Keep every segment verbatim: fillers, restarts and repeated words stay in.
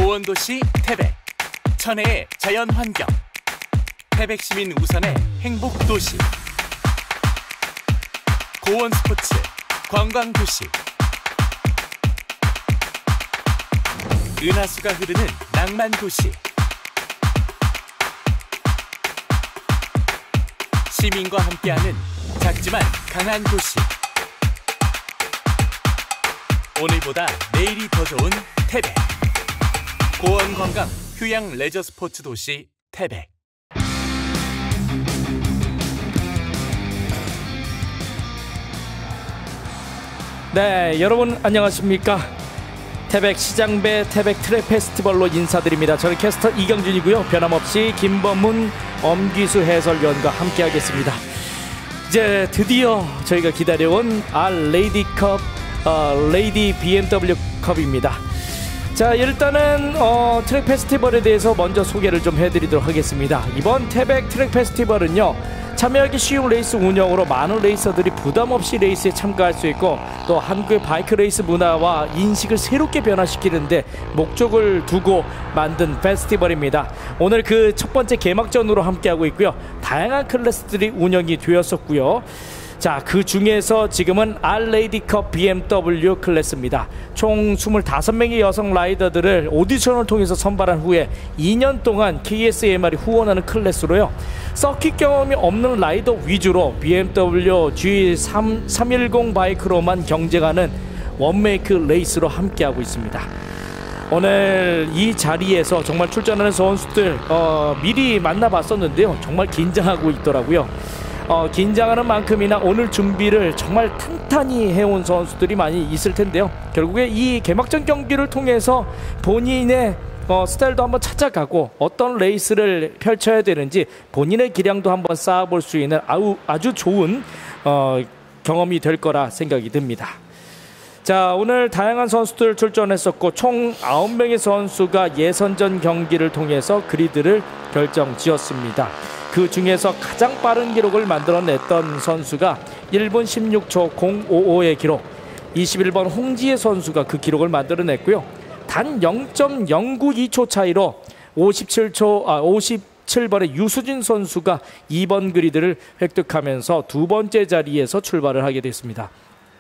고원도시 태백, 천혜의 자연환경, 태백시민 우선의 행복도시, 고원스포츠 관광도시, 은하수가 흐르는 낭만도시, 시민과 함께하는 작지만 강한 도시. 오늘보다 내일이 더 좋은 태백. 고원관광 휴양 레저 스포츠 도시 태백. 네, 여러분 안녕하십니까? 태백 시장배 태백 트랙 페스티벌로 인사드립니다. 저는 캐스터 이경준이고요. 변함없이 김범문, 엄기수 해설위원과 함께하겠습니다. 이제 드디어 저희가 기다려온 알 레이디컵, 어, 레이디 비엠더블유 컵입니다. 자, 일단은 어, 트랙 페스티벌에 대해서 먼저 소개를 좀 해드리도록 하겠습니다. 이번 태백 트랙 페스티벌은요, 참여하기 쉬운 레이스 운영으로 많은 레이서들이 부담없이 레이스에 참가할 수 있고, 또 한국의 바이크 레이스 문화와 인식을 새롭게 변화시키는데 목적을 두고 만든 페스티벌입니다. 오늘 그 첫 번째 개막전으로 함께하고 있고요. 다양한 클래스들이 운영이 되었었고요. 자, 그 중에서 지금은 알 레이디컵 비엠더블유 클래스입니다. 총 스물다섯 명의 여성 라이더들을 오디션을 통해서 선발한 후에 이 년 동안 케이에스엠알이 후원하는 클래스로요, 서킷 경험이 없는 라이더 위주로 비엠더블유 지 삼백십 바이크로만 경쟁하는 원메이크 레이스로 함께하고 있습니다. 오늘 이 자리에서 정말 출전하는 선수들 어, 미리 만나봤었는데요, 정말 긴장하고 있더라고요. 어, 긴장하는 만큼이나 오늘 준비를 정말 탄탄히 해온 선수들이 많이 있을 텐데요, 결국에 이 개막전 경기를 통해서 본인의 어, 스타일도 한번 찾아가고 어떤 레이스를 펼쳐야 되는지 본인의 기량도 한번 쌓아볼 수 있는 아우, 아주 좋은 어, 경험이 될 거라 생각이 듭니다. 자, 오늘 다양한 선수들 출전했었고, 총 아홉 명의 선수가 예선전 경기를 통해서 그리드를 결정지었습니다. 그 중에서 가장 빠른 기록을 만들어냈던 선수가 일 분 십육 초 공오오의 기록, 이십일 번 홍지혜 선수가 그 기록을 만들어냈고요. 단 영 점 영구이 초 차이로 오십칠 초, 아, 오십칠 번의 유수진 선수가 이 번 그리드를 획득하면서 두 번째 자리에서 출발을 하게 됐습니다.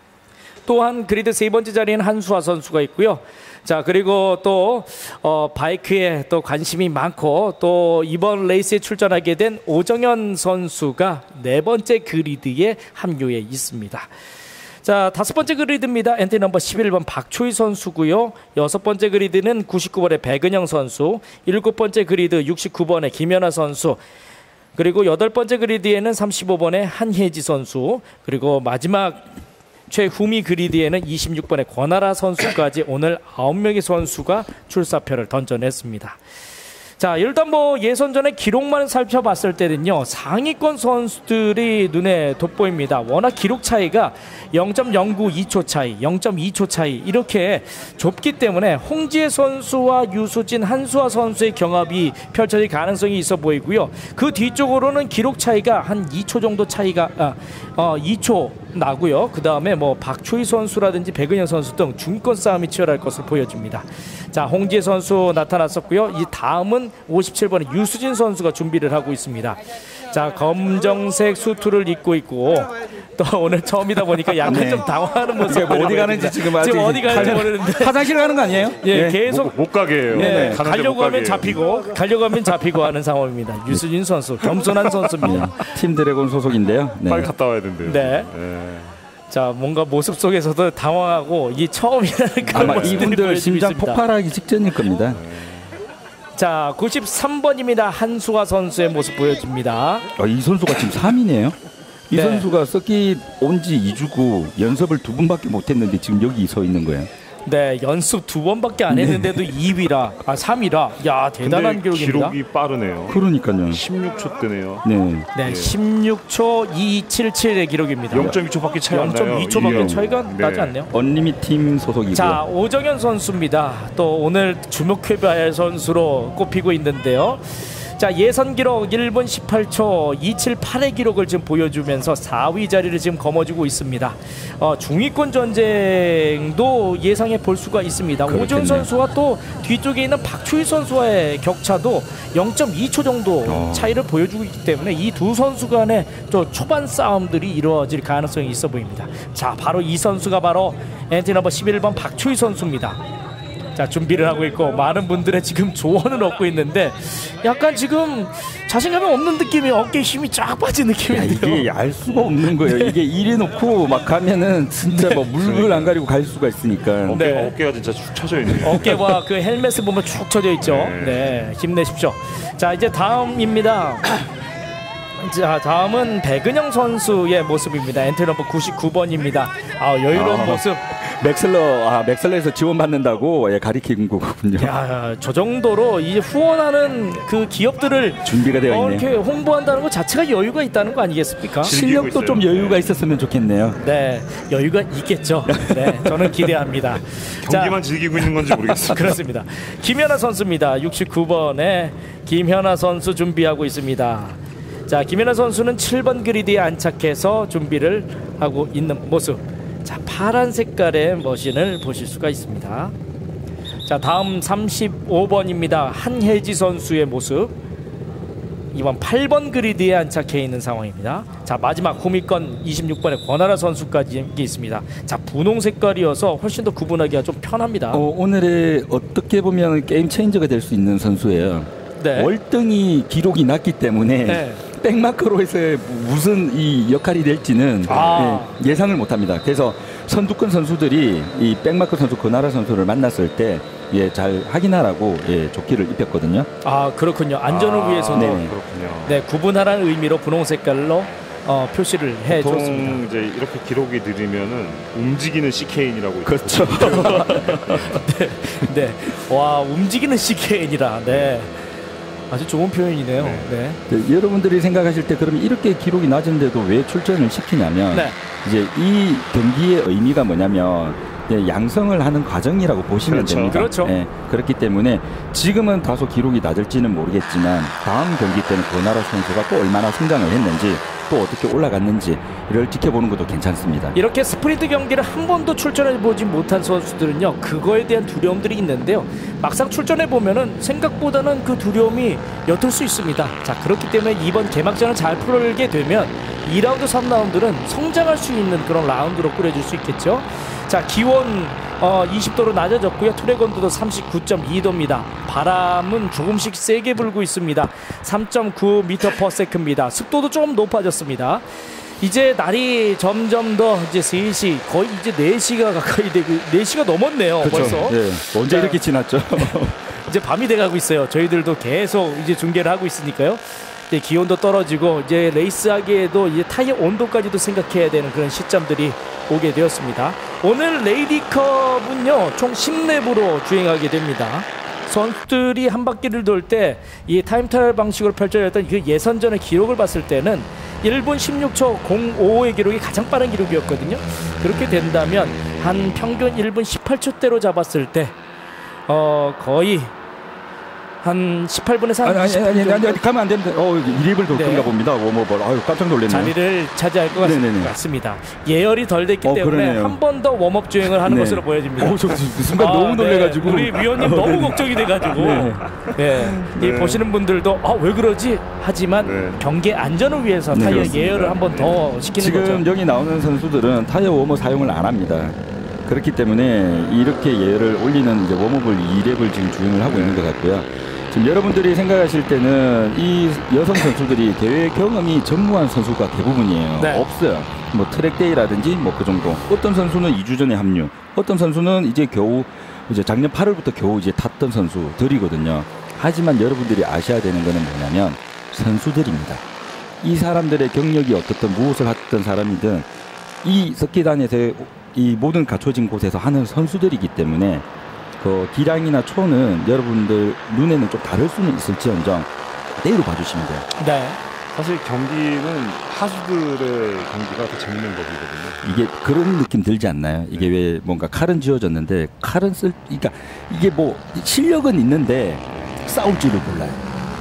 또한 그리드 세 번째 자리에는 한수아 선수가 있고요. 자, 그리고 또 어, 바이크에 또 관심이 많고 또 이번 레이스에 출전하게 된 오정현 선수가 네 번째 그리드에 합류해 있습니다. 자, 다섯 번째 그리드입니다. 엔트리 넘버 십일 번 박초희 선수고요. 여섯 번째 그리드는 구십구 번의 백은영 선수, 일곱 번째 그리드 육십구 번의 김연아 선수, 그리고 여덟 번째 그리드에는 삼십오 번의 한혜지 선수, 그리고 마지막 최후미 그리드에는 이십육 번의 권하라 선수까지 오늘 아홉 명의 선수가 출사표를 던져냈습니다. 자, 일단 뭐 예선전의 기록만 살펴봤을 때는요, 상위권 선수들이 눈에 돋보입니다. 워낙 기록 차이가 영 점 영구이 초 차이, 영 점 이 초 차이 이렇게 좁기 때문에 홍지혜 선수와 유수진, 한수아 선수의 경합이 펼쳐질 가능성이 있어 보이고요. 그 뒤쪽으로는 기록 차이가 한 이 초 정도 차이가 아, 어, 이 초 나고요. 그 다음에 뭐 박초희 선수라든지 백은영 선수 등 중위권 싸움이 치열할 것을 보여줍니다. 자, 홍지혜 선수 나타났었고요. 이 다음은 오십칠 번의 유수진 선수가 준비를 하고 있습니다. 자, 검정색 수트를 입고 있고, 또 오늘 처음이다 보니까 약간 네. 좀 당황하는 모습. 뭐 어디 가는지 지금 아직 지금 어디 가는지 모르는데 화장실 가는 거 아니에요? 예, 네. 계속 못, 못 가게 해요. 네, 가려고 하면 잡히고 가려고 하면 잡히고 하는 상황입니다. 유수진 선수 겸손한 선수입니다. 팀 드래곤 소속인데요. 네. 빨리 갔다 와야 된대요. 네. 네. 자, 뭔가 모습 속에서도 당황하고 이 처음이라는 그런 아마 이분들 심장 있습니다. 폭발하기 직전일 겁니다. 자, 구십삼 번입니다. 한수아 선수의 모습 보여줍니다. 어, 이 선수가 지금 삼 위네요. 이 네. 선수가 서킷 온 지 이 주고 연습을 두 번밖에 못했는데 지금 여기 서 있는 거예요. 네, 연습 두 번밖에 안 했는데도 네. 이 위라, 아 삼 위라. 야, 대단한 기록입니다. 기록이 빠르네요. 그러니까요. 십육 초 뜨네요. 네. 네, 십육 초 이백칠십칠의 기록입니다. 영 점 이 초밖에 차이 안 나요. 영 점 이 초밖에 차이가 네. 나지 않네요. 언리미 팀 소속이고요. 자, 오정현 선수입니다. 또 오늘 주목해봐야 할 선수로 꼽히고 있는데요. 자, 예선 기록 일 분 십팔 초 이백칠십팔의 기록을 지금 보여주면서 사 위 자리를 지금 거머쥐고 있습니다. 어, 중위권 전쟁도 예상해 볼 수가 있습니다. 그렇겠네요. 오준 선수와 또 뒤쪽에 있는 박추희 선수와의 격차도 영 점 이 초 정도 어. 차이를 보여주고 있기 때문에 이 두 선수 간의 또 초반 싸움들이 이루어질 가능성이 있어 보입니다. 자, 바로 이 선수가 바로 엔트리 넘버 십일 번 박추희 선수입니다. 자, 준비를 하고 있고 많은 분들의 지금 조언을 얻고 있는데 약간 지금 자신감이 없는 느낌이, 어깨에 힘이 쫙 빠진 야, 느낌인데요. 이게 알 수가 없는 거예요. 이게 이래 놓고 막 가면은 진짜 뭐 물을 안 가리고 갈 수가 있으니까. 어깨가, 네. 어깨가 진짜 축 처져 있네요. 어깨와 그 헬멧을 보면 축 처져 있죠. 네. 네, 힘내십시오. 자, 이제 다음입니다. 자, 다음은 백은영 선수의 모습입니다. 엔트리 넘버 구십구 번입니다. 아, 여유로운 아. 모습. 맥셀러, 아 맥셀러에서 지원받는다고 예, 가리킨 거군요. 야, 저 정도로 이제 후원하는 그 기업들을 준비가 되어 어, 있네요. 이렇게 홍보한다는 것 자체가 여유가 있다는 거 아니겠습니까? 즐기고 실력도 있어요. 좀 여유가 있었으면 좋겠네요. 네, 여유가 있겠죠. 네, 저는 기대합니다. 경기만 즐기고 있는 건지 모르겠어요. 그렇습니다. 김연아 선수입니다. 육십구 번에 김연아 선수 준비하고 있습니다. 자, 김연아 선수는 칠 번 그리드에 안착해서 준비를 하고 있는 모습. 자, 파란 색깔의 머신을 보실 수가 있습니다. 자, 다음 삼십오 번입니다. 한혜지 선수의 모습. 이번 팔 번 그리드에 안착해 있는 상황입니다. 자, 마지막 호미권 이십육 번의 권하라 선수까지 있습니다. 자, 분홍 색깔이어서 훨씬 더 구분하기가 좀 편합니다. 어, 오늘의 어떻게 보면 게임 체인저가 될 수 있는 선수예요. 네. 월등히 기록이 낮기 때문에 네. 백마크로에서의 무슨 이 역할이 될지는 아. 예, 예상을 못합니다. 그래서 선두권 선수들이 이 백마크 선수, 권하라 선수를 만났을 때 예, 잘 확인하라고 예, 조끼를 입혔거든요. 아, 그렇군요. 안전을 아, 위해서도 네. 그렇군요. 네, 구분하라는 의미로 분홍 색깔로 어, 표시를 보통 해줬습니다. 이제 이렇게 기록이 느리면은 움직이는 씨케이엔이라고 그렇죠. 네, 네, 와, 움직이는 씨케이엔이라. 네, 아주 좋은 표현이네요. 네. 네, 그, 여러분들이 생각하실 때 그럼 이렇게 기록이 낮은데도 왜 출전을 시키냐면 네. 이제 이 경기의 의미가 뭐냐면 예, 양성을 하는 과정이라고 보시면 그렇죠. 됩니다. 그렇죠. 예, 그렇기 때문에 지금은 다소 기록이 낮을지는 모르겠지만 다음 경기 때는 권하라 선수가 또 얼마나 성장을 했는지 또 어떻게 올라갔는지를 지켜보는 것도 괜찮습니다. 이렇게 스프린트 경기를 한 번도 출전해 보지 못한 선수들은요, 그거에 대한 두려움들이 있는데요, 막상 출전해 보면은 생각보다는 그 두려움이 옅을 수 있습니다. 자, 그렇기 때문에 이번 개막전을 잘 풀게 되면 이 라운드, 삼 라운드는 성장할 수 있는 그런 라운드로 꾸려질 수 있겠죠. 자, 기온 어, 이십 도로 낮아졌고요. 트랙 온도도 삼십구 점 이 도입니다. 바람은 조금씩 세게 불고 있습니다. 삼 점 구 미터 퍼 세컨드입니다. 습도도 조금 높아졌습니다. 이제 날이 점점 더 이제 세 시, 거의 이제 네 시가 가까이 되고 네 시가 넘었네요. 벌써. 예, 언제 자, 이렇게 지났죠? 이제 밤이 돼가고 있어요. 저희들도 계속 이제 중계를 하고 있으니까요. 이제 기온도 떨어지고 이제 레이스하기에도 이제 타이어 온도까지도 생각해야 되는 그런 시점들이 오게 되었습니다. 오늘 레이디컵은요, 총 십 랩으로 주행하게 됩니다. 선수들이 한 바퀴를 돌 때 이 타임트라이얼 방식으로 펼쳐졌던 그 예선전의 기록을 봤을 때는 일 분 십육 초 공오의 기록이 가장 빠른 기록이었거든요. 그렇게 된다면 한 평균 일 분 십팔 초대로 잡았을 때 어, 거의 한 십팔 분에서 한 아니, 아니, 이십 분 아니, 아니, 정도 아니, 가면 안 됩니다. 어, 이립을 돌던가 네. 봅니다. 워머벌. 아유, 깜짝 놀랐네요. 자리를 차지할 것 같, 네네네. 같습니다. 예열이 덜 됐기 어, 때문에 그러네요. 한 번 더 웜업 주행을 하는 네. 것으로 보여집니다. 어, 저, 저 순간 아, 너무 놀래가지고. 네. 우리 위원님 너무 네. 걱정이 돼가지고 네. 네. 이 네. 보시는 분들도 아, 왜 그러지? 하지만 네. 경기 안전을 위해서 네, 타이어 그렇습니다. 예열을 한 번 더 시키는 지금 거죠. 여기 나오는 선수들은 타이어 웜업 사용을 안 합니다. 그렇기 때문에 이렇게 예열을 올리는 이제 웜업을 이 랩을 지금 주행을 하고 있는 것 같고요. 지금 여러분들이 생각하실 때는 이 여성 선수들이 대회 경험이 전무한 선수가 대부분이에요. 네. 없어요. 뭐 트랙데이라든지 뭐 그 정도. 어떤 선수는 이 주 전에 합류. 어떤 선수는 이제 겨우 이제 작년 팔 월부터 겨우 이제 탔던 선수들이거든요. 하지만 여러분들이 아셔야 되는 거는 뭐냐면 선수들입니다. 이 사람들의 경력이 어떻든 무엇을 하던 사람이든 이 스키단에서 이 모든 갖춰진 곳에서 하는 선수들이기 때문에 그 기량이나 초는 여러분들 눈에는 좀 다를 수는 있을지언정 그대로 봐주시면 돼요. 네. 사실 경기는 하수들의 경기가 더 재밌는 법이거든요. 이게 그런 느낌 들지 않나요? 이게 왜 뭔가 칼은 쥐어졌는데 칼은 쓸, 그러니까 이게 뭐 실력은 있는데 싸울 줄을 몰라요.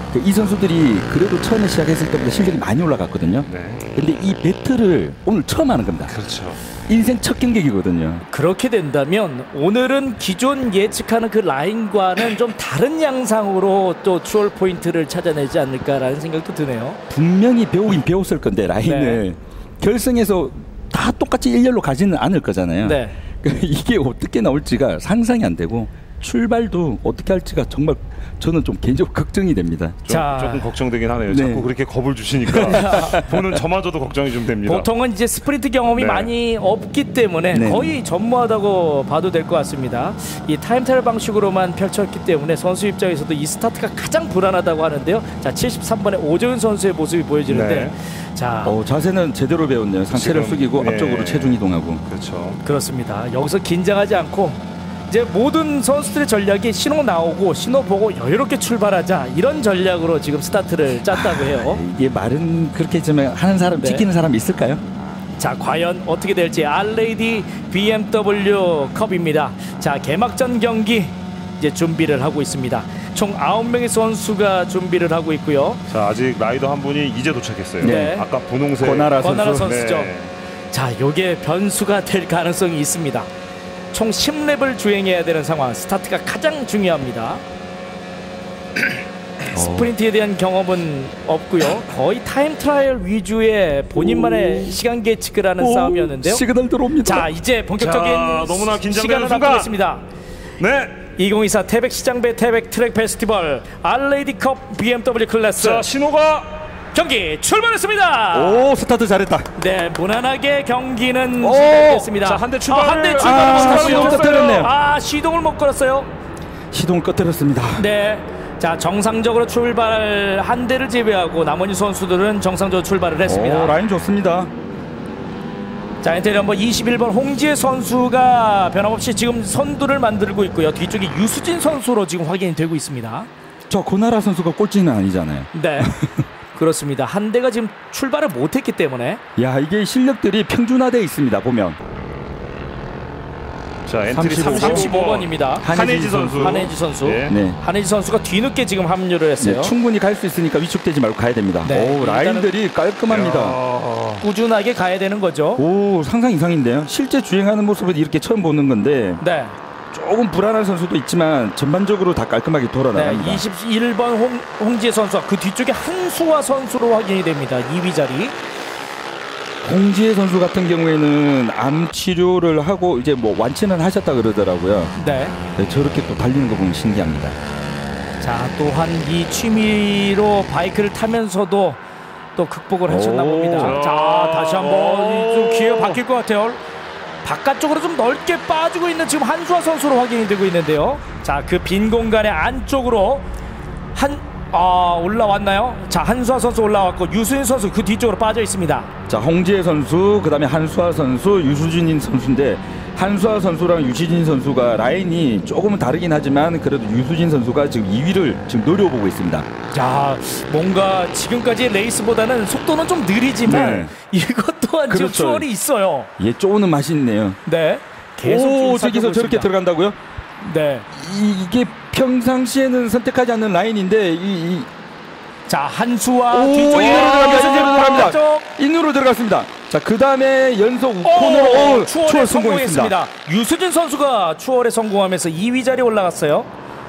그 이 선수들이 그래도 처음에 시작했을 때보다 실력이 많이 올라갔거든요. 네. 근데 이 배틀을 오늘 처음 하는 겁니다. 그렇죠. 인생 첫 경기이거든요. 그렇게 된다면 오늘은 기존 예측하는 그 라인과는 좀 다른 양상으로 또 추월 포인트를 찾아내지 않을까라는 생각도 드네요. 분명히 배우긴 배웠을 건데 라인을 네. 결승에서 다 똑같이 일렬로 가지는 않을 거잖아요. 네. 이게 어떻게 나올지가 상상이 안 되고 출발도 어떻게 할지가 정말 저는 좀 개인적으로 걱정이 됩니다. 좀, 자. 조금 걱정되긴 하네요. 네. 자꾸 그렇게 겁을 주시니까 보는 저마저도 걱정이 좀 됩니다. 보통은 이제 스프린트 경험이 네. 많이 없기 때문에 네. 거의 전무하다고 봐도 될 것 같습니다. 이 타임트라이얼 방식으로만 펼쳤기 때문에 선수 입장에서도 이 스타트가 가장 불안하다고 하는데요. 자, 칠십삼 번의 오정윤 선수의 모습이 보여지는데 네. 자, 어, 자세는 제대로 배웠네요. 상체를 지금, 숙이고 네. 앞쪽으로 체중 이동하고. 그렇죠. 그렇습니다. 여기서 긴장하지 않고 이제 모든 선수들의 전략이 신호 나오고 신호 보고 여유롭게 출발하자 이런 전략으로 지금 스타트를 짰다고 해요. 이게 말은 그렇게 했지만 하는 사람 네. 지키는 사람이 있을까요? 자, 과연 어떻게 될지 알레이디 비엠더블유 컵입니다. 자, 개막전 경기 이제 준비를 하고 있습니다. 총 아홉 명의 선수가 준비를 하고 있고요. 자, 아직 라이더 한 분이 이제 도착했어요. 네. 아까 분홍색 권하라 권하라 선수. 선수죠. 네. 자, 요게 변수가 될 가능성이 있습니다. 총 십 랩을 주행해야 되는 상황. 스타트가 가장 중요합니다. 스프린트에 대한 경험은 없고요. 거의 타임 트라이얼 위주의 본인만의 오. 시간 계측을 하는 오, 싸움이었는데요. 시그널 들어옵니다. 자, 이제 본격적인 자, 너무나 긴장되는 시간을 순간. 앞두고 있습니다. 네. 이천이십사 태백 시장배 태백 트랙 페스티벌 알레이디컵 비엠더블유 클래스 자, 신호가 경기 출발했습니다. 오, 스타트 잘했다. 네, 무난하게 경기는 오! 시작됐습니다. 자, 한대 출발. 아, 한대 아, 출발을 시동을 못했어요. 꺼뜨렸네요. 아, 시동을 못 걸었어요. 시동을 꺼뜨렸습니다. 네. 자, 정상적으로 출발 한 대를 제외하고 나머지 선수들은 정상적으로 출발을 했습니다. 오, 라인 좋습니다. 자, 엔트리 넘버 이십일 번 홍지혜 선수가 변함없이 지금 선두를 만들고 있고요. 뒤쪽에 유수진 선수로 지금 확인이 되고 있습니다. 저 고나라 선수가 꼴찌는 아니잖아요. 네. 그렇습니다. 한 대가 지금 출발을 못했기 때문에 야, 이게 실력들이 평준화되어 있습니다. 보면 자, 엔트리 삼십오 번. 삼십오 번입니다. 한혜지 선수. 한혜지 선수. 네. 네. 한혜지 선수가 뒤늦게 지금 합류를 했어요. 네, 충분히 갈 수 있으니까 위축되지 말고 가야 됩니다. 네, 오, 라인들이 깔끔합니다. 야. 꾸준하게 가야 되는 거죠. 오, 상상 이상인데요. 실제 주행하는 모습을 이렇게 처음 보는 건데 네. 조금 불안한 선수도 있지만 전반적으로 다 깔끔하게 네, 돌아나갑니다. 이십일 번 홍, 홍지혜 선수와 그 뒤쪽에 한수화 선수로 확인이 됩니다. 이 위 자리. 홍지혜 선수 같은 경우에는 암 치료를 하고 이제 뭐 완치는 하셨다 그러더라고요. 네. 네, 저렇게 또 달리는 거 보면 신기합니다. 자, 또한 이 취미로 바이크를 타면서도 또 극복을 하셨나 오. 봅니다. 자, 다시 한번 좀 기회가 바뀔 것 같아요. 바깥쪽으로 좀 넓게 빠지고 있는 지금 한수아 선수로 확인이 되고 있는데요. 자, 그 빈 공간의 안쪽으로 한 아, 올라왔나요? 자, 한수아 선수 올라왔고 유수인 선수 그 뒤쪽으로 빠져 있습니다. 자, 홍지혜 선수, 그다음에 한수아 선수, 유수진 선수인데 한수아 선수랑 유시진 선수가 라인이 조금은 다르긴 하지만 그래도 유수진 선수가 지금 이 위를 지금 노려보고 있습니다. 자, 뭔가 지금까지 레이스보다는 속도는 좀 느리지만 네. 이것 또한 지금 그렇죠. 추월이 있어요. 얘 쪼는 맛이 있네요. 네. 계속 오, 지금 저기서 살펴보고 저렇게 있습니다. 들어간다고요? 네. 이, 이게 평상시에는 선택하지 않는 라인인데 이, 이 자, 한수와 오, 뒤쪽에 인으로 들어갑니다. 인으로 들어갑니다. 바깥쪽. 인으로 들어갔습니다. 자, 그 다음에 연속 오, 코너로 오, 추월에 추월 성공했습니다. 성공했습니다. 유수진 선수가 추월에 성공하면서 이 위 자리에 올라갔어요.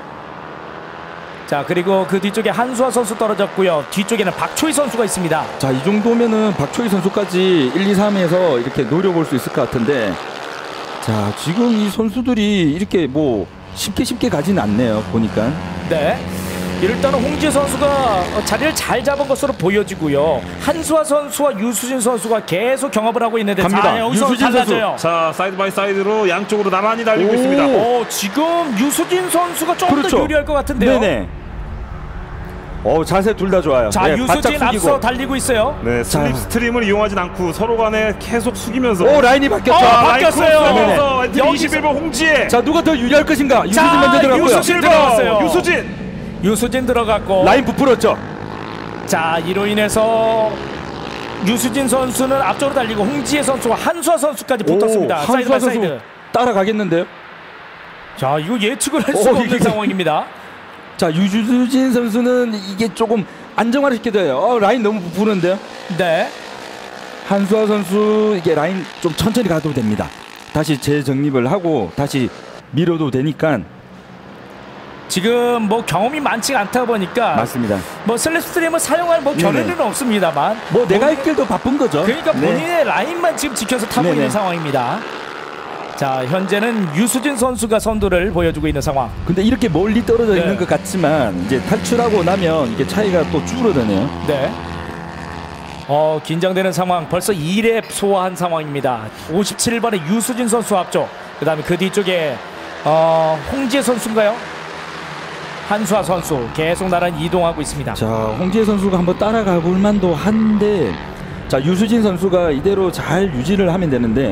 자, 그리고 그 뒤쪽에 한수아 선수 떨어졌고요. 뒤쪽에는 박초희 선수가 있습니다. 자, 이 정도면은 박초희 선수까지 일, 이, 삼에서 이렇게 노려볼 수 있을 것 같은데, 자, 지금 이 선수들이 이렇게 뭐 쉽게 쉽게 가진 않네요. 보니까. 네. 일단은 홍지혜 선수가 자리를 잘 잡은 것으로 보여지고요. 한수아 선수와 유수진 선수가 계속 경합을 하고 있는데 갑니다. 자, 여기서 유수진 달라져요. 자, 사이드 바이 사이드로 양쪽으로 나란히 달리고 오. 있습니다. 오, 지금 유수진 선수가 조금 그렇죠. 더 유리할 것 같은데요. 네네. 어, 자세 둘 다 좋아요. 자, 네, 유수진 바짝 숙이고. 앞서 달리고 있어요. 네, 슬립 자. 스트림을 이용하진 않고 서로 간에 계속 숙이면서 오, 라인이 바뀌었죠. 어, 자, 바뀌었어요. 라인 네네. 크로스하면서 엔트리 여기서- 이십일 번 홍지혜. 자, 누가 더 유리할 것인가? 유수진 자, 먼저 들어갔고요. 유수진 들어갔어요. 유수진. 유수진 들어갔고 라인 부풀었죠. 자, 이로 인해서 유수진 선수는 앞쪽으로 달리고 홍지혜 선수와 한수아 선수까지 붙었습니다. 오, 사이드 한수아 바이 선수 사이드. 따라가겠는데요? 자, 이거 예측을 할 오, 수가 없는 이게- 상황입니다. 자, 유수진 선수는 이게 조금 안정화를 시켜야 돼요. 어, 라인 너무 부푸는데요. 네. 한수아 선수 이게 라인 좀 천천히 가도 됩니다. 다시 재정립을 하고 다시 밀어도 되니까. 지금 뭐 경험이 많지가 않다 보니까 맞습니다. 뭐 슬립스트림을 사용할 뭐 견해는 네네. 없습니다만 뭐 내가 할 길도 바쁜 거죠. 그러니까 네. 본인의 라인만 지금 지켜서 타고 네네. 있는 상황입니다. 자, 현재는 유수진 선수가 선두를 보여주고 있는 상황. 근데 이렇게 멀리 떨어져 네. 있는 것 같지만 이제 탈출하고 나면 이게 차이가 또 줄어드네요. 네. 어, 긴장되는 상황. 벌써 이 랩 소화한 상황입니다. 오십칠 번의 유수진 선수 앞쪽. 그다음에 그 뒤쪽에 어, 홍지혜 선수인가요? 한수아 선수 계속 나란히 이동하고 있습니다. 자, 홍지혜 선수가 한번 따라가 볼 만도 한데, 자, 유수진 선수가 이대로 잘 유지를 하면 되는데,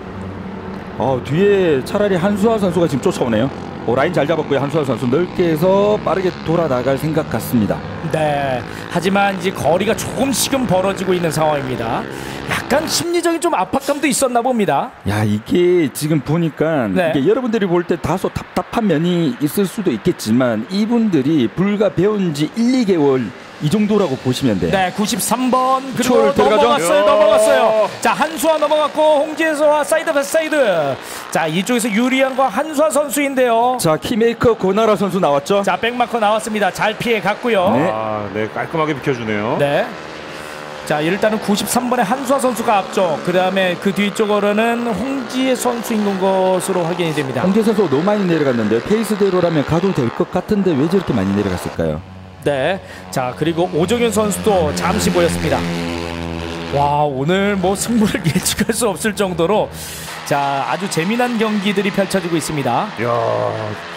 어, 뒤에 차라리 한수아 선수가 지금 쫓아오네요. 어, 라인 잘 잡았고요. 한수아 선수 넓게 해서 빠르게 돌아나갈 생각 같습니다. 네. 하지만 이제 거리가 조금씩은 벌어지고 있는 상황입니다. 약간 심리적인 좀 압박감도 있었나 봅니다. 야, 이게 지금 보니까 네. 이게 여러분들이 볼 때 다소 답답한 면이 있을 수도 있겠지만 이분들이 불과 배운 지 일, 이 개월 이 정도라고 보시면 돼요. 네, 구십삼 번 그리고 초월 들어가죠? 넘어갔어요. 야. 넘어갔어요. 자, 한수아 넘어갔고 홍지혜서와 사이드 바이 사이드. 자, 이쪽에서 유리한 건 한수아 선수인데요. 자, 키메이커 고나라 선수 나왔죠? 자, 백마커 나왔습니다. 잘 피해 갔고요. 네. 아, 네, 깔끔하게 비켜주네요. 네. 자, 일단은 구십삼 번의 한수아 선수가 앞쪽. 그다음에 그 뒤쪽으로는 홍지혜 선수인 것으로 확인이 됩니다. 홍재 선수가 너무 많이 내려갔는데 페이스대로라면 가도 될 것 같은데 왜 저렇게 많이 내려갔을까요? 네. 자, 그리고 오정현 선수도 잠시 보였습니다. 와, 오늘 뭐 승부를 예측할 수 없을 정도로 자, 아주 재미난 경기들이 펼쳐지고 있습니다. 이야,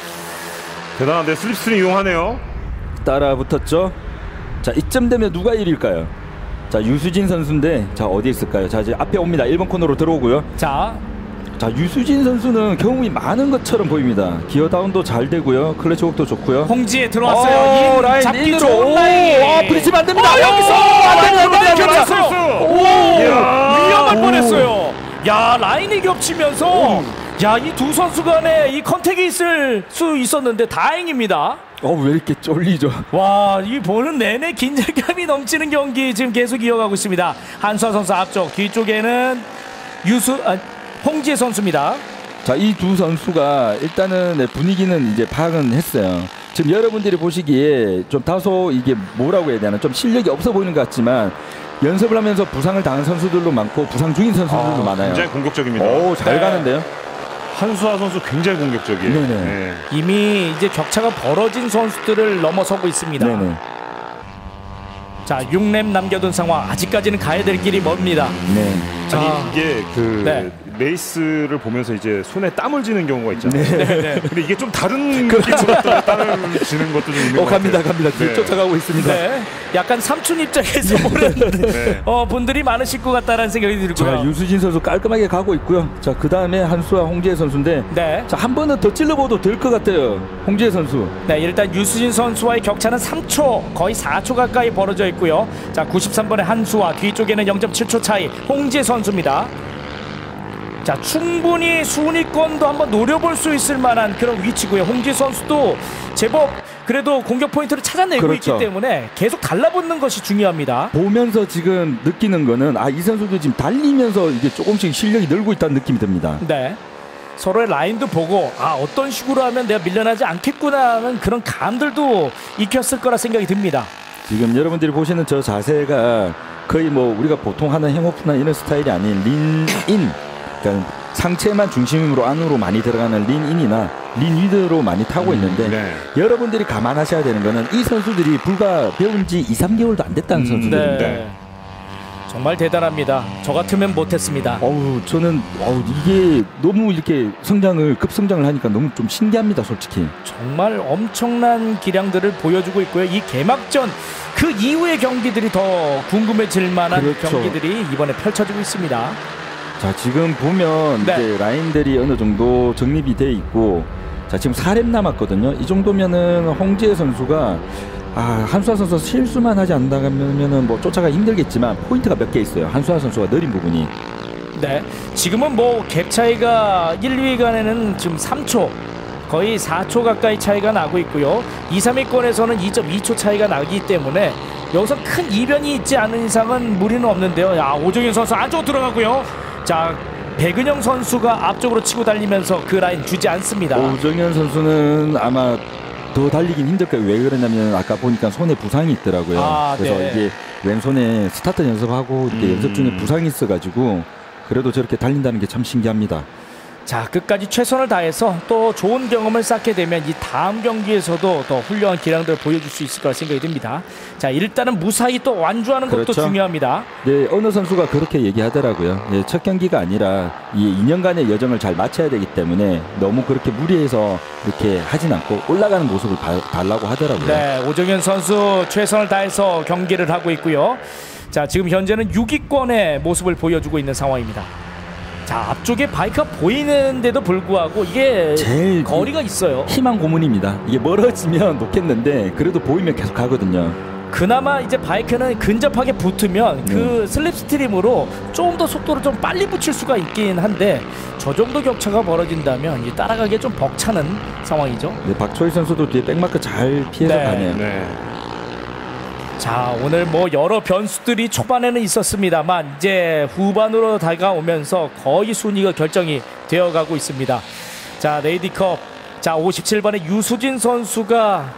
대단한데 슬립스트림 이용하네요. 따라 붙었죠. 자, 이쯤 되면 누가 일 위일까요? 자, 유수진 선수인데 자, 어디 있을까요? 자, 이제 앞에 옵니다. 일 번 코너로 들어오고요. 자, 자, 유수진 선수는 경험이 많은 것처럼 보입니다. 기어다운도 잘 되고요. 클래치 웍도 좋고요. 홍지혜 들어왔어요. 인 라인 잡기 인으로. 좋은 오, 라인. 아, 부딪히면 안 됩니다. 어, 여기서 안 됩니다. 안 됩니다. 안 됩니다. 겹쳤어요. 오, 이야. 위험할 오. 뻔했어요. 야, 라인이 겹치면서 야, 이 두 선수 간에 이 컨택이 있을 수 있었는데 다행입니다. 어, 왜 이렇게 쫄리죠? 와, 이 보는 내내 긴장감이 넘치는 경기 지금 계속 이어가고 있습니다. 한수아 선수 앞쪽, 뒤쪽에는 유수 아, 홍지혜 선수입니다. 자, 이 두 선수가 일단은 네, 분위기는 이제 파악은 했어요. 지금 여러분들이 보시기에 좀 다소 이게 뭐라고 해야 되나 좀 실력이 없어 보이는 것 같지만 연습을 하면서 부상을 당한 선수들도 많고 부상 중인 선수들도 아, 많아요. 굉장히 공격적입니다. 오, 잘 네. 가는데요. 한수아 선수 굉장히 공격적이에요. 네네. 네. 이미 이제 격차가 벌어진 선수들을 넘어서고 있습니다. 네네. 자, 육 랩 남겨둔 상황. 아직까지는 가야 될 길이 멉니다. 네. 자, 아니 이게 그 네. 레이스를 보면서 이제 손에 땀을 쥐는 경우가 있잖아요. 네. 근데 이게 좀 다른 느낌으로 또 땀을 쥐는 것도 좀 있는 어, 것 갑니다, 같아요. 갑니다. 뒤 네. 쫓아가고 있습니다. 네, 약간 삼촌 입장에서 보는 네. 어, 분들이 많으실 것 같다는 생각이 자, 들고요. 유수진 선수 깔끔하게 가고 있고요. 자, 그 다음에 한수와 홍지혜 선수인데 네, 자, 한 번은 더 찔러봐도 될 것 같아요. 홍지혜 선수. 네, 일단 유수진 선수와의 격차는 삼 초, 거의 사 초 가까이 벌어져 있고요. 자, 구십삼 번의 한수와 뒤쪽에는 영 점 칠 초 차이 홍지혜 선수입니다. 자, 충분히 순위권도 한번 노려볼 수 있을 만한 그런 위치고요. 홍지혜 선수도 제법 그래도 공격 포인트를 찾아내고 그렇죠. 있기 때문에 계속 달라붙는 것이 중요합니다. 보면서 지금 느끼는 거는 아, 이 선수도 지금 달리면서 이게 조금씩 실력이 늘고 있다는 느낌이 듭니다. 네. 서로의 라인도 보고 아, 어떤 식으로 하면 내가 밀려나지 않겠구나 하는 그런 감들도 익혔을 거라 생각이 듭니다. 지금 여러분들이 보시는 저 자세가 거의 뭐 우리가 보통 하는 햄오프나 이런 스타일이 아닌 린인, 그러니까 상체만 중심으로 안으로 많이 들어가는 린인이나 린위드로 많이 타고 있는데 네. 여러분들이 감안하셔야 되는 거는 이 선수들이 불과 배운 지 이, 삼 개월도 안 됐다는 음, 선수들입니다. 네. 정말 대단합니다. 저 같으면 못했습니다. 어우, 저는 어우, 이게 너무 이렇게 성장을 급성장을 하니까 너무 좀 신기합니다, 솔직히. 정말 엄청난 기량들을 보여주고 있고요. 이 개막전 그 이후의 경기들이 더 궁금해질 만한 그렇죠. 경기들이 이번에 펼쳐지고 있습니다. 자, 지금 보면 네. 이제 라인들이 어느 정도 정립이 돼 있고, 자, 지금 사 랩 남았거든요. 이 정도면은 홍지혜 선수가 아, 한수아 선수 실수만 하지 않는다면은 뭐 쫓아가 힘들겠지만 포인트가 몇 개 있어요. 한수아 선수가 느린 부분이. 네, 지금은 뭐 갭 차이가 일, 이 위 간에는 지금 삼 초 거의 사 초 가까이 차이가 나고 있고요. 이, 삼 위권에서는 이 점 이 초 차이가 나기 때문에 여기서 큰 이변이 있지 않은 이상은 무리는 없는데요. 야, 오정현 선수 안쪽으로 들어가고요. 자, 백은영 선수가 앞쪽으로 치고 달리면서 그 라인 주지 않습니다. 오정현 선수는 아마 더 달리긴 힘들 거예요. 왜 그러냐면 아까 보니까 손에 부상이 있더라고요. 아, 그래서 네. 이게 왼손에 스타트 연습하고 이렇게 음. 연습 중에 부상이 있어가지고 그래도 저렇게 달린다는 게 참 신기합니다. 자, 끝까지 최선을 다해서 또 좋은 경험을 쌓게 되면 이 다음 경기에서도 더 훌륭한 기량들을 보여줄 수 있을 거라 생각이 듭니다. 자, 일단은 무사히 또 완주하는 것도 그렇죠. 중요합니다. 네, 어느 선수가 그렇게 얘기하더라고요. 예, 첫 경기가 아니라 이 이 년간의 여정을 잘 마쳐야 되기 때문에 너무 그렇게 무리해서 이렇게 하진 않고 올라가는 모습을 봐, 달라고 하더라고요. 네, 오정현 선수 최선을 다해서 경기를 하고 있고요. 자, 지금 현재는 육 위권의 모습을 보여주고 있는 상황입니다. 자, 앞쪽에 바이크가 보이는데도 불구하고 이게 제일 거리가 있어요. 희망 고문입니다. 이게 멀어지면 놓겠는데 그래도 보이면 계속 가거든요. 그나마 이제 바이크는 근접하게 붙으면 네. 그 슬립스트림으로 조금 더 속도를 좀 빨리 붙일 수가 있긴 한데 저 정도 격차가 벌어진다면 이제 따라가기에 좀 벅차는 상황이죠. 네, 박초희 선수도 뒤에 백마크 잘 피해서 네. 가네요. 네. 자, 오늘 뭐 여러 변수들이 초반에는 있었습니다만 이제 후반으로 다가오면서 거의 순위가 결정이 되어가고 있습니다. 자, 레이디컵, 자 오십칠 번의 유수진 선수가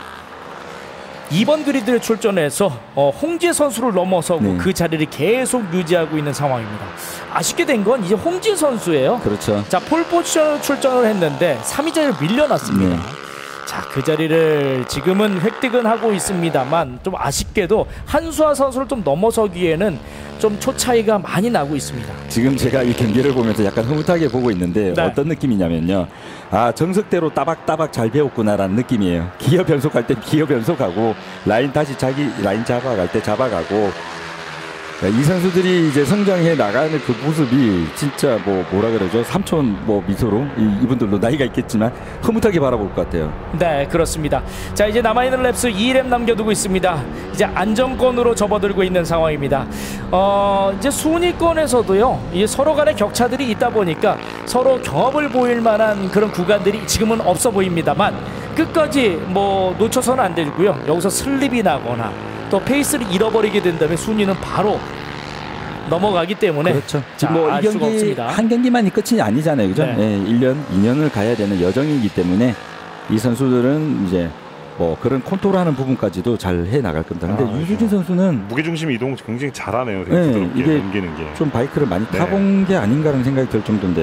이 번 그리드에 출전해서 어, 홍지혜 선수를 넘어서고 네. 그 자리를 계속 유지하고 있는 상황입니다. 아쉽게 된 건 이제 홍지혜 선수예요. 그렇죠. 자, 폴포지션으로 출전을 했는데 삼 위 자리를 밀려났습니다. 네. 자, 그 자리를 지금은 획득은 하고 있습니다만 좀 아쉽게도 한수아 선수를 좀 넘어서기에는 좀 초 차이가 많이 나고 있습니다. 지금 제가 이 경기를 보면서 약간 흐뭇하게 보고 있는데 네. 어떤 느낌이냐면요. 아, 정석대로 따박따박 잘 배웠구나라는 느낌이에요. 기어 변속할 때 기어 변속하고 라인 다시 자기 라인 잡아갈 때 잡아가고 이 선수들이 이제 성장해 나가는 그 모습이 진짜 뭐 뭐라 그러죠? 삼촌 뭐 미소로 이, 이분들도 나이가 있겠지만 흐뭇하게 바라볼 것 같아요. 네, 그렇습니다. 자, 이제 남아있는 랩수 이 랩 남겨두고 있습니다. 이제 안정권으로 접어들고 있는 상황입니다. 어, 이제 순위권에서도요, 이제 서로 간의 격차들이 있다 보니까 서로 경험을 보일 만한 그런 구간들이 지금은 없어 보입니다만 끝까지 뭐 놓쳐서는 안 되고요. 여기서 슬립이 나거나 또 페이스를 잃어버리게 된다면 순위는 바로 넘어가기 때문에 그렇죠. 자, 지금 뭐 알 이 수가 경기 없습니다. 한 경기만이 끝이 아니잖아요, 그죠? 네. 네. 일 년, 이 년을 가야 되는 여정이기 때문에 이 선수들은 이제 뭐 그런 컨트롤하는 부분까지도 잘 해 나갈 겁니다. 근데 아, 유수진 선수는 무게중심 이동 굉장히 잘하네요. 되게 네, 부드럽게 이게 넘기는 게. 좀 바이크를 많이 네. 타본 게 아닌가라는 생각이 들 정도인데.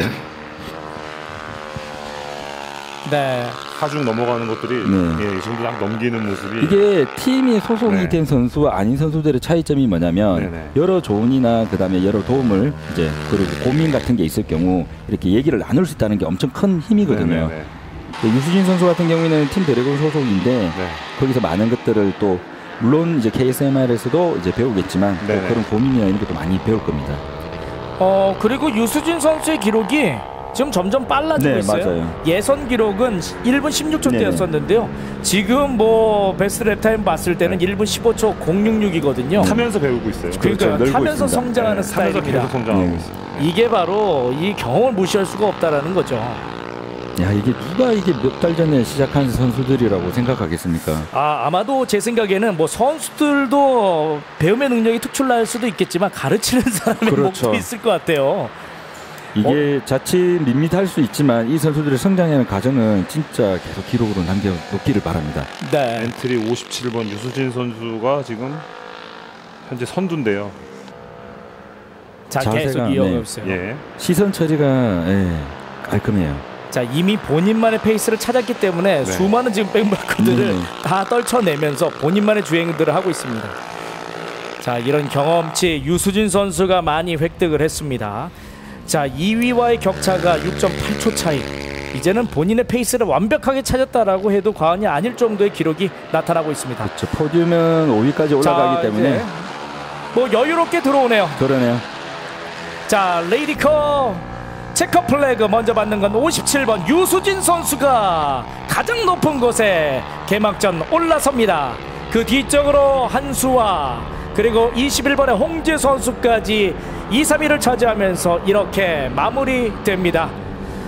네. 하중 넘어가는 것들이 네. 예, 지금 약 넘기는 모습이 이게 팀이 소속이 네. 된 선수와 아닌 선수들의 차이점이 뭐냐면 네네. 여러 조언이나 그다음에 여러 도움을 이제 그리고 고민 같은 게 있을 경우 이렇게 얘기를 나눌 수 있다는 게 엄청 큰 힘이거든요. 네네네. 유수진 선수 같은 경우에는 팀 드래곤 소속인데 네. 거기서 많은 것들을 또 물론 이제 케이에스엠알에서도 이제 배우겠지만 또 네네. 그런 고민이나 이런 것도 많이 배울 겁니다. 어, 그리고 유수진 선수의 기록이 지금 점점 빨라지고 네, 있어요. 맞아요. 예선 기록은 일 분 십육 초대였었는데요. 지금 뭐 베스트 랩타임 봤을 때는 네. 일 분 십오 초 공육육이거든요. 타면서 배우고 있어요. 그러니까 그렇죠. 늘고 타면서 있습니다. 성장하는 네, 타면서 스타일입니다. 계속 성장하고 네. 있어요. 이게 바로 이 경험을 무시할 수가 없다라는 거죠. 야, 이게 누가 이게 몇 달 전에 시작한 선수들이라고 생각하겠습니까? 아, 아마도 제 생각에는 뭐 선수들도 배움의 능력이 특출날 수도 있겠지만 가르치는 사람의 그렇죠. 목도 있을 것 같아요. 이게 자칫 밋밋할 수 있지만 이 선수들의 성장하는 과정은 진짜 계속 기록으로 남겨놓기를 바랍니다. 네. 엔트리 오십칠 번 유수진 선수가 지금 현재 선두인데요. 자, 자세가, 계속 네. 이어가고 있어요. 예. 시선 처리가 예, 깔끔해요. 자, 이미 본인만의 페이스를 찾았기 때문에 네. 수많은 지금 백마크들을 네. 다 떨쳐내면서 본인만의 주행들을 하고 있습니다. 자, 이런 경험치 유수진 선수가 많이 획득을 했습니다. 자, 이 위와의 격차가 육 점 팔 초 차이. 이제는 본인의 페이스를 완벽하게 찾았다라고 해도 과언이 아닐 정도의 기록이 나타나고 있습니다. 그렇죠. 포디움은 오 위까지 올라가기 자, 때문에 이제 뭐 여유롭게 들어오네요. 그러네요. 자, 레이디컵 체커 플래그 먼저 받는 건 오십칠 번 유수진 선수가 가장 높은 곳에 개막전 올라섭니다. 그 뒤쪽으로 한수와 그리고 이십일 번의 홍지혜 선수까지 이, 삼 위를 차지하면서 이렇게 마무리됩니다.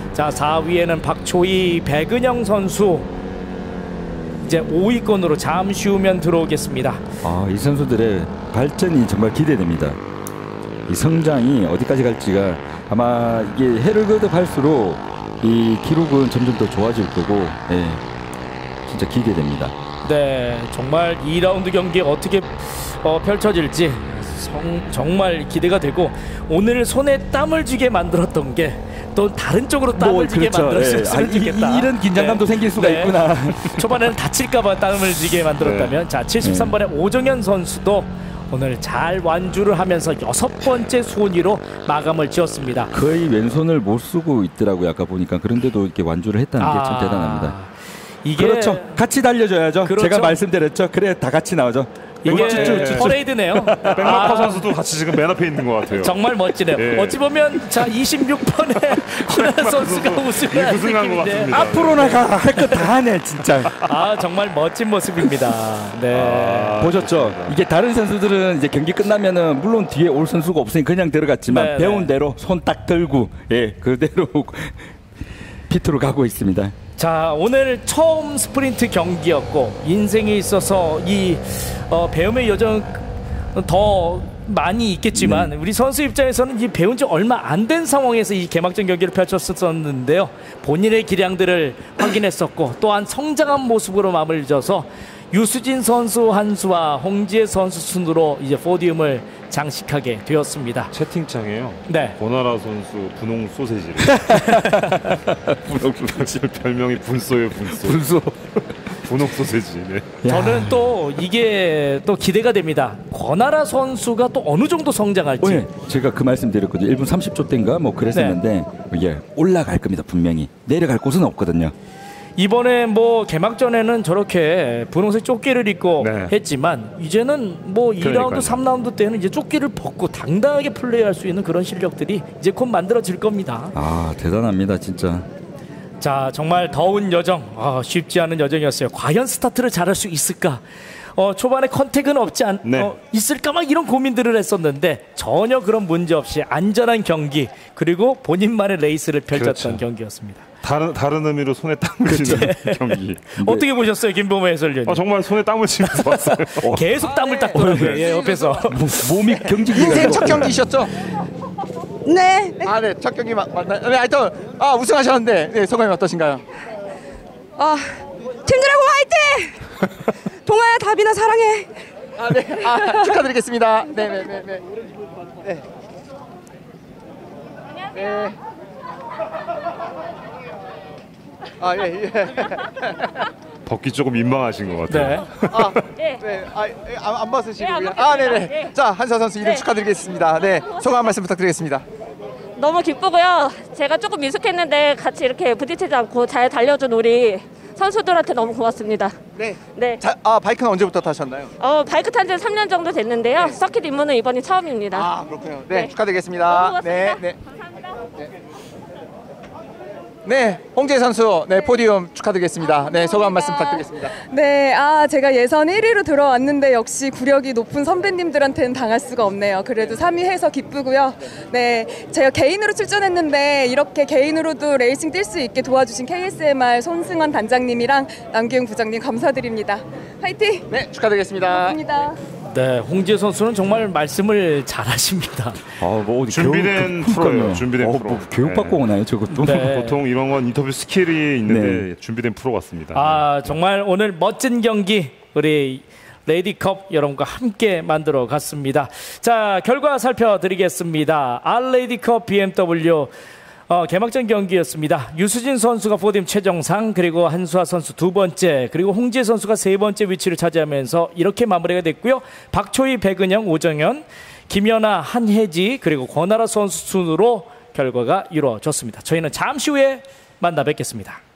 자, 사 위에는 박초희, 백은영 선수. 이제 오 위권으로 잠시 후면 들어오겠습니다. 아, 이 선수들의 발전이 정말 기대됩니다. 이 성장이 어디까지 갈지가 아마 이게 해를 거듭할수록 이 기록은 점점 더 좋아질 거고, 예, 진짜 기대됩니다. 네, 정말 이 라운드 경기 어떻게 어, 펼쳐질지 성, 정말 기대가 되고, 오늘 손에 땀을 쥐게 만들었던 게 또 다른 쪽으로 땀을 뭐, 쥐게 그렇죠. 만들었으면 예. 아, 좋겠다. 이, 이런 긴장감도 네. 생길 수가 네. 있구나. 초반에는 다칠까봐 땀을 쥐게 만들었다면, 네. 자, 칠십삼 번의 오정현 선수도 오늘 잘 완주를 하면서 여섯 번째 순위로 마감을 지었습니다. 거의 왼손을 못 쓰고 있더라고요. 아까 보니까. 그런데도 이렇게 완주를 했다는 게 참 아, 대단합니다. 이게 그렇죠. 같이 달려줘야죠. 그렇죠. 제가 말씀드렸죠. 그래 다 같이 나오죠. 이게 우쭈쭈. 퍼레이드네요. 백마커 아, 선수도 같이 지금 맨 앞에 있는 것 같아요. 정말 멋지네요. 예. 어찌 보면 자, 이십육 번의 권한 선수가 우승을 한 우승한 것 느낌인데, 같습니다. 앞으로 나가 할 거 다 하네 진짜. 아, 정말 멋진 모습입니다. 네. 아, 보셨죠? 이게 다른 선수들은 이제 경기 끝나면은 물론 뒤에 올 선수가 없으니 그냥 들어갔지만 네, 배운 네. 대로 손 딱 들고, 예, 그대로 피트로 가고 있습니다. 자, 오늘 처음 스프린트 경기였고, 인생에 있어서 이 어, 배움의 여정 더 많이 있겠지만, 네. 우리 선수 입장에서는 이 배운 지 얼마 안 된 상황에서 이 개막전 경기를 펼쳤었는데요. 본인의 기량들을 확인했었고, 또한 성장한 모습으로 마무리를 져서 유수진 선수 한 수와 홍지혜 선수 순으로 이제 포디움을 장식하게 되었습니다. 채팅창에요. 네. 권하라 선수 분홍 소세지를. 분홍 소세지. 별명이 분소예요, 분소. 분수. 분홍 소세지. 네. 저는 또 이게 또 기대가 됩니다. 권하라 선수가 또 어느 정도 성장할지. 오늘 제가 그 말씀 드렸거든요. 일 분 삼십 초 때인가 뭐 그랬었는데, 예, 올라갈 겁니다. 분명히. 내려갈 곳은 없거든요. 이번에 뭐 개막전에는 저렇게 분홍색 조끼를 입고 네. 했지만, 이제는 뭐 이 라운드 그러니까요. 삼 라운드 때는 이제 조끼를 벗고 당당하게 플레이할 수 있는 그런 실력들이 이제 곧 만들어질 겁니다. 아, 대단합니다 진짜. 자, 정말 더운 여정, 아, 쉽지 않은 여정이었어요. 과연 스타트를 잘할 수 있을까? 어, 초반에 컨택은 없지 않, 네. 어, 있을까 막 이런 고민들을 했었는데, 전혀 그런 문제 없이 안전한 경기, 그리고 본인만의 레이스를 펼쳤던 그렇죠. 경기였습니다. 다른 다른 의미로 손에 땀을 쥐는 경기. 어떻게 보셨어요, 김보모 해설위원님? 아, 정말 손에 땀을 쥐면서 왔어요. 계속 땀을 닦더라고요. 예, 옆에서. 몸이 경직이 인생 첫 경기셨죠? 네. 아, 네, 첫 경기 맞, 맞나요? 네, 하여튼 아, 우승하셨는데, 네, 소감이 어떠신가요? 아, 팀드래곤 화이팅! 동아야, 다비나 사랑해. 아, 네, 아, 축하드리겠습니다. 네, 네, 네, 네. 네. 네. 아, 예, 예. 벗기 조금 민망하신 것 같아요. 네. 아, 네. 네, 아, 예, 안, 안 벗으시고 네, 안 그냥. 아, 네, 네. 벗겠습니다. 네. 자, 한수아 선수 이름 네. 축하드리겠습니다. 네, 소감 한 말씀 부탁드리겠습니다. 너무 기쁘고요. 제가 조금 미숙했는데 같이 이렇게 부딪히지 않고 잘 달려준 우리 선수들한테 너무 고맙습니다. 네. 네. 자, 아, 바이크는 언제부터 타셨나요? 어, 바이크 탄 지 삼 년 정도 됐는데요. 서킷 입문은 이번이 처음입니다. 아, 그렇군요. 네, 네. 축하드리겠습니다. 너무 고맙습니다. 네, 네. 감사합니다. 네, 홍재 선수, 네, 포디움 축하드리겠습니다. 네, 소감 한 말씀 부탁드리겠습니다. 네, 아, 제가 예선 일 위로 들어왔는데 역시 구력이 높은 선배님들한테는 당할 수가 없네요. 그래도 삼 위 해서 기쁘고요. 네, 제가 개인으로 출전했는데 이렇게 개인으로도 레이싱 뛸 수 있게 도와주신 케이에스엠알 손승환 단장님이랑 남기웅 부장님 감사드립니다. 화이팅! 네, 축하드리겠습니다. 고맙습니다. 네, 홍지혜 선수는 정말 말씀을 잘하십니다. 아, 뭐 어디 준비된 교육- 프로예요. 그러니까요. 준비된 어, 프로. 뭐 교육받고 네. 오나요 저것도? 네. 보통 이런 건 인터뷰 스킬이 있는데 네. 준비된 프로 같습니다. 아, 정말 오늘 멋진 경기 우리 레이디컵 여러분과 함께 만들어 갔습니다. 자, 결과 살펴드리겠습니다. 알레이디컵 비엠더블유 어, 개막전 경기였습니다. 유수진 선수가 포디움 최정상, 그리고 한수아 선수 두 번째, 그리고 홍지혜 선수가 세 번째 위치를 차지하면서 이렇게 마무리가 됐고요. 박초희, 백은영, 오정현, 김연아, 한혜지, 그리고 권하라 선수 순으로 결과가 이루어졌습니다. 저희는 잠시 후에 만나 뵙겠습니다.